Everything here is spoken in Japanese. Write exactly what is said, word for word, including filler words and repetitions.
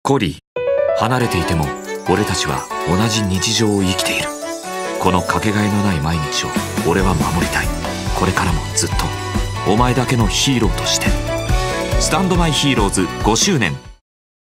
コリー、離れていても俺たちは同じ日常を生きている。このかけがえのない毎日を俺は守りたい。これからもずっとお前だけのヒーローとして。スタンドマイヒーローズごしゅうねん